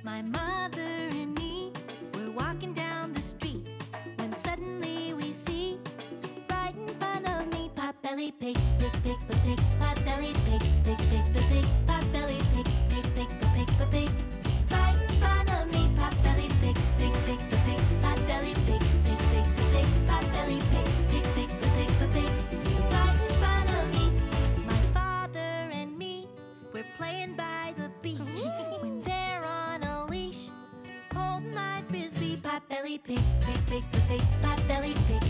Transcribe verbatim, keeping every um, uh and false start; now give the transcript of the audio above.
My mother and me were walking down the street when suddenly we see, right in front of me, Potbelly pig, pig, pig, pig, pig, Potbelly pig, pig, pig, pig, pig, Potbelly pig, pig, pig, pig, pig, pig, right in front of me, Potbelly pig, pig, pig, pig, pig, Potbelly pig, pig, pig, pig, pig, Potbelly pig, pig, pig, pig, pig, pig, right in front of me. My father and me, we're playing by the beach when they're on a leash, holding my frisbee, Potbelly pig, pig, pig, pig, pig, Potbelly pig,